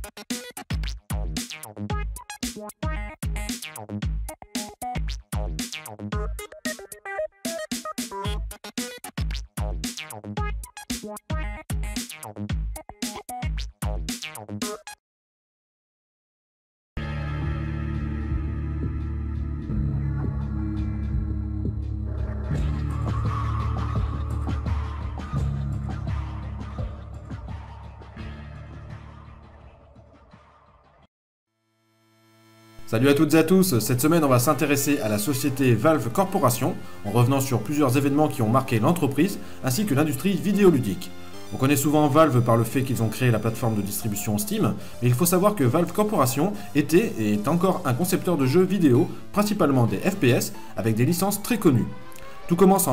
Salut à toutes et à tous, cette semaine on va s'intéresser à la société Valve Corporation en revenant sur plusieurs événements qui ont marqué l'entreprise ainsi que l'industrie vidéoludique. On connaît souvent Valve par le fait qu'ils ont créé la plateforme de distribution Steam, mais il faut savoir que Valve Corporation était et est encore un concepteur de jeux vidéo, principalement des FPS, avec des licences très connues. Tout commence en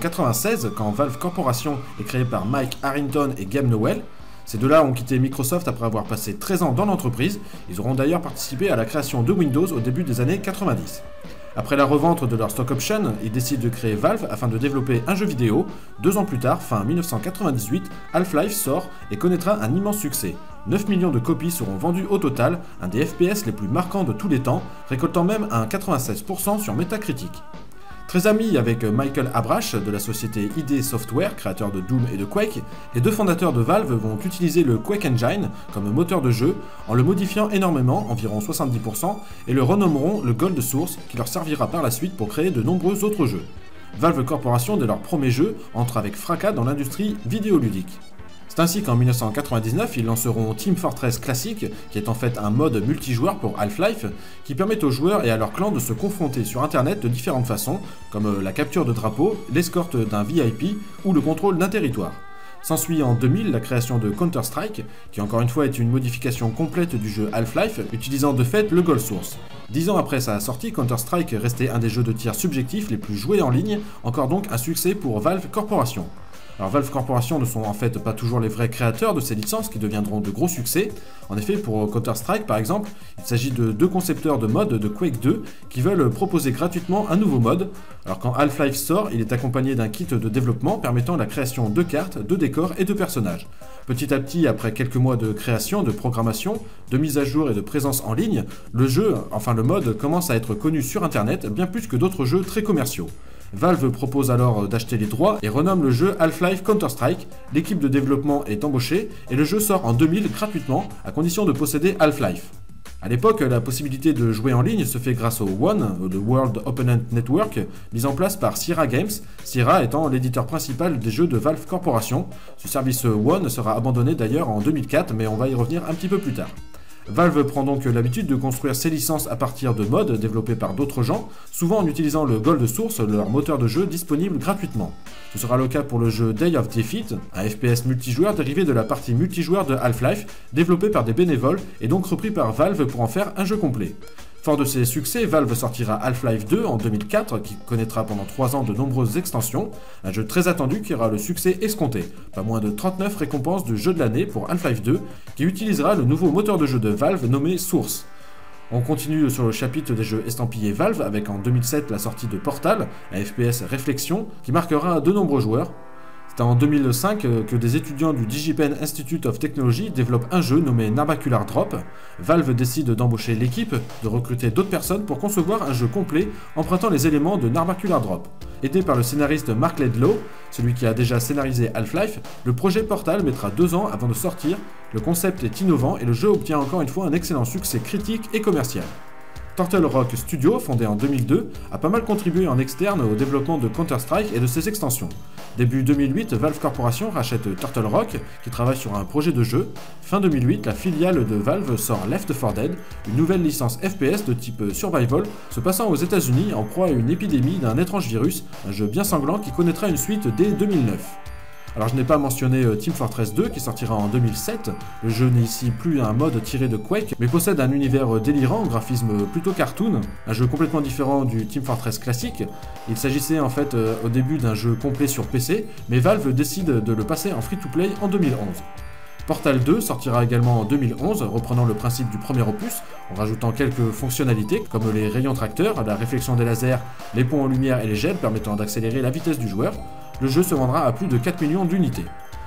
1996 quand Valve Corporation est créée par Mike Harrington et Gabe Newell. Ces deux-là ont quitté Microsoft après avoir passé 13 ans dans l'entreprise. Ils auront d'ailleurs participé à la création de Windows au début des années 90. Après la revente de leur stock option, ils décident de créer Valve afin de développer un jeu vidéo. 2 ans plus tard, fin 1998, Half-Life sort et connaîtra un immense succès. 9 millions de copies seront vendues au total, un des FPS les plus marquants de tous les temps, récoltant même un 96% sur Metacritic. Très ami avec Michael Abrash de la société ID Software, créateur de Doom et de Quake, les deux fondateurs de Valve vont utiliser le Quake Engine comme moteur de jeu en le modifiant énormément, environ 70%, et le renommeront le Gold Source qui leur servira par la suite pour créer de nombreux autres jeux. Valve Corporation, dès leur premier jeu, entre avec fracas dans l'industrie vidéoludique. C'est ainsi qu'en 1999, ils lanceront Team Fortress Classic, qui est en fait un mode multijoueur pour Half-Life, qui permet aux joueurs et à leurs clans de se confronter sur internet de différentes façons, comme la capture de drapeaux, l'escorte d'un VIP ou le contrôle d'un territoire. S'ensuit en 2000 la création de Counter-Strike, qui encore une fois est une modification complète du jeu Half-Life, utilisant de fait le Gold Source. 10 ans après sa sortie, Counter-Strike restait un des jeux de tir subjectifs les plus joués en ligne, encore donc un succès pour Valve Corporation. Alors Valve Corporation ne sont en fait pas toujours les vrais créateurs de ces licences qui deviendront de gros succès. En effet, pour Counter-Strike par exemple, il s'agit de deux concepteurs de mode de Quake 2 qui veulent proposer gratuitement un nouveau mode. Alors quand Half-Life sort, il est accompagné d'un kit de développement permettant la création de cartes, de décors et de personnages. Petit à petit, après quelques mois de création, de programmation, de mise à jour et de présence en ligne, le jeu, enfin le mode, commence à être connu sur internet bien plus que d'autres jeux très commerciaux. Valve propose alors d'acheter les droits et renomme le jeu Half-Life Counter-Strike. L'équipe de développement est embauchée et le jeu sort en 2000 gratuitement à condition de posséder Half-Life. A l'époque, la possibilité de jouer en ligne se fait grâce au One, le World Opponent Network, mis en place par Sierra Games, Sierra étant l'éditeur principal des jeux de Valve Corporation. Ce service One sera abandonné d'ailleurs en 2004, mais on va y revenir un petit peu plus tard. Valve prend donc l'habitude de construire ses licences à partir de modes développés par d'autres gens, souvent en utilisant le Gold Source, leur moteur de jeu disponible gratuitement. Ce sera le cas pour le jeu Day of Defeat, un FPS multijoueur dérivé de la partie multijoueur de Half-Life, développé par des bénévoles et donc repris par Valve pour en faire un jeu complet. Fort de ses succès, Valve sortira Half-Life 2 en 2004, qui connaîtra pendant 3 ans de nombreuses extensions, un jeu très attendu qui aura le succès escompté, pas moins de 39 récompenses de jeu de l'année pour Half-Life 2, qui utilisera le nouveau moteur de jeu de Valve nommé Source. On continue sur le chapitre des jeux estampillés Valve avec en 2007 la sortie de Portal, un FPS réflexion, qui marquera de nombreux joueurs. C'est en 2005 que des étudiants du DigiPen Institute of Technology développent un jeu nommé Narbacular Drop. Valve décide d'embaucher l'équipe, de recruter d'autres personnes pour concevoir un jeu complet empruntant les éléments de Narbacular Drop. Aidé par le scénariste Mark Laidlaw, celui qui a déjà scénarisé Half-Life, le projet Portal mettra 2 ans avant de sortir. Le concept est innovant et le jeu obtient encore une fois un excellent succès critique et commercial. Turtle Rock Studio, fondé en 2002, a pas mal contribué en externe au développement de Counter-Strike et de ses extensions. Début 2008, Valve Corporation rachète Turtle Rock, qui travaille sur un projet de jeu. Fin 2008, la filiale de Valve sort Left 4 Dead, une nouvelle licence FPS de type survival, se passant aux États-Unis en proie à une épidémie d'un étrange virus, un jeu bien sanglant qui connaîtra une suite dès 2009. Alors je n'ai pas mentionné Team Fortress 2 qui sortira en 2007, le jeu n'est ici plus un mode tiré de Quake, mais possède un univers délirant, graphisme plutôt cartoon, un jeu complètement différent du Team Fortress classique. Il s'agissait en fait au début d'un jeu complet sur PC, mais Valve décide de le passer en free-to-play en 2011. Portal 2 sortira également en 2011, reprenant le principe du premier opus, en rajoutant quelques fonctionnalités comme les rayons tracteurs, la réflexion des lasers, les ponts en lumière et les gels permettant d'accélérer la vitesse du joueur. Le jeu se vendra à plus de 4 millions d'unités.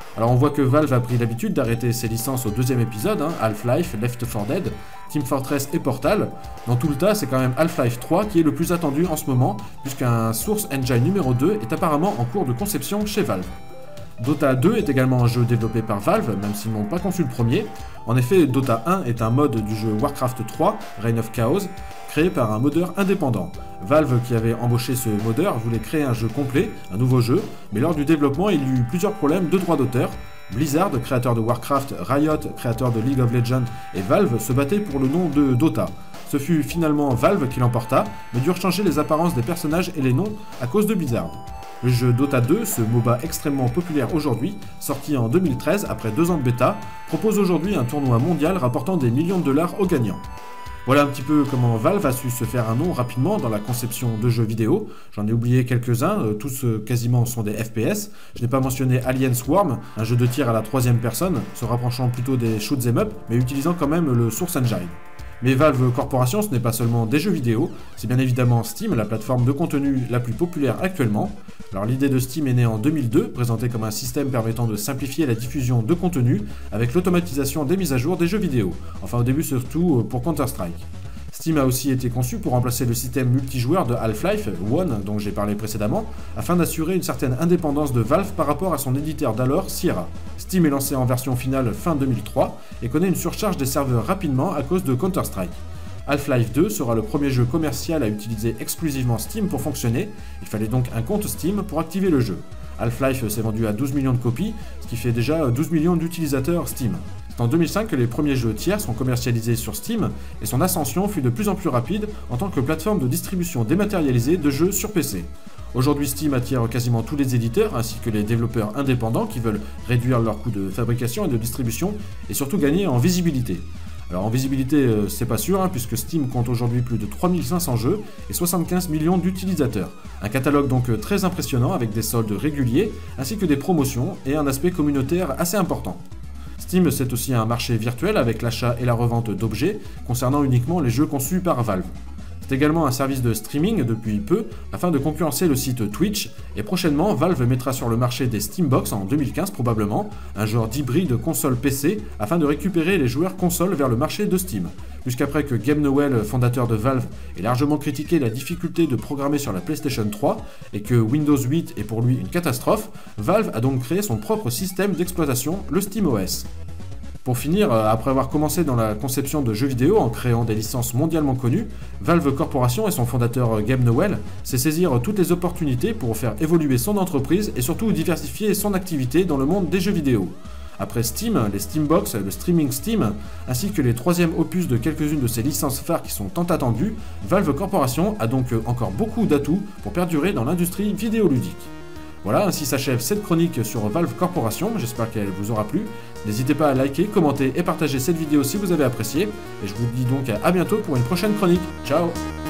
Alors on voit que Valve a pris l'habitude d'arrêter ses licences au deuxième épisode, Half-Life, Left 4 Dead, Team Fortress et Portal. Dans tout le tas, c'est quand même Half-Life 3 qui est le plus attendu en ce moment, puisqu'un Source Engine numéro 2 est apparemment en cours de conception chez Valve. Dota 2 est également un jeu développé par Valve, même s'ils n'ont pas conçu le premier. En effet, Dota 1 est un mode du jeu Warcraft 3, Reign of Chaos, créé par un modeur indépendant. Valve, qui avait embauché ce modeur, voulait créer un jeu complet, un nouveau jeu, mais lors du développement, il y eut plusieurs problèmes de droits d'auteur. Blizzard, créateur de Warcraft, Riot, créateur de League of Legends, et Valve se battaient pour le nom de Dota. Ce fut finalement Valve qui l'emporta, mais durent changer les apparences des personnages et les noms à cause de Blizzard. Le jeu Dota 2, ce MOBA extrêmement populaire aujourd'hui, sorti en 2013 après 2 ans de bêta, propose aujourd'hui un tournoi mondial rapportant des millions de dollars aux gagnants. Voilà un petit peu comment Valve a su se faire un nom rapidement dans la conception de jeux vidéo. J'en ai oublié quelques-uns, tous quasiment sont des FPS. Je n'ai pas mentionné Alien Swarm, un jeu de tir à la 3e personne, se rapprochant plutôt des shoot 'em up, mais utilisant quand même le Source Engine. Mais Valve Corporation, ce n'est pas seulement des jeux vidéo, c'est bien évidemment Steam, la plateforme de contenu la plus populaire actuellement. Alors l'idée de Steam est née en 2002, présentée comme un système permettant de simplifier la diffusion de contenu avec l'automatisation des mises à jour des jeux vidéo. Enfin au début surtout pour Counter-Strike. Steam a aussi été conçu pour remplacer le système multijoueur de Half-Life, One, dont j'ai parlé précédemment, afin d'assurer une certaine indépendance de Valve par rapport à son éditeur d'alors, Sierra. Steam est lancé en version finale fin 2003 et connaît une surcharge des serveurs rapidement à cause de Counter-Strike. Half-Life 2 sera le premier jeu commercial à utiliser exclusivement Steam pour fonctionner, il fallait donc un compte Steam pour activer le jeu. Half-Life s'est vendu à 12 millions de copies, ce qui fait déjà 12 millions d'utilisateurs Steam. C'est en 2005 que les premiers jeux tiers sont commercialisés sur Steam, et son ascension fut de plus en plus rapide en tant que plateforme de distribution dématérialisée de jeux sur PC. Aujourd'hui, Steam attire quasiment tous les éditeurs, ainsi que les développeurs indépendants qui veulent réduire leurs coûts de fabrication et de distribution, et surtout gagner en visibilité. Alors en visibilité, c'est pas sûr, puisque Steam compte aujourd'hui plus de 3500 jeux et 75 millions d'utilisateurs. Un catalogue donc très impressionnant avec des soldes réguliers, ainsi que des promotions et un aspect communautaire assez important. Steam, c'est aussi un marché virtuel avec l'achat et la revente d'objets, concernant uniquement les jeux conçus par Valve. C'est également un service de streaming depuis peu, afin de concurrencer le site Twitch, et prochainement Valve mettra sur le marché des Steambox en 2015 probablement, un genre d'hybride console-PC, afin de récupérer les joueurs console vers le marché de Steam. Puisqu'après que Gabe Newell, fondateur de Valve, ait largement critiqué la difficulté de programmer sur la PlayStation 3, et que Windows 8 est pour lui une catastrophe, Valve a donc créé son propre système d'exploitation, le SteamOS. Pour finir, après avoir commencé dans la conception de jeux vidéo en créant des licences mondialement connues, Valve Corporation et son fondateur Gabe Newell sait saisir toutes les opportunités pour faire évoluer son entreprise et surtout diversifier son activité dans le monde des jeux vidéo. Après Steam, les Steambox, le streaming Steam, ainsi que les 3e opus de quelques-unes de ses licences phares qui sont tant attendues, Valve Corporation a donc encore beaucoup d'atouts pour perdurer dans l'industrie vidéoludique. Voilà, ainsi s'achève cette chronique sur Valve Corporation, j'espère qu'elle vous aura plu. N'hésitez pas à liker, commenter et partager cette vidéo si vous avez apprécié, et je vous dis donc à bientôt pour une prochaine chronique. Ciao!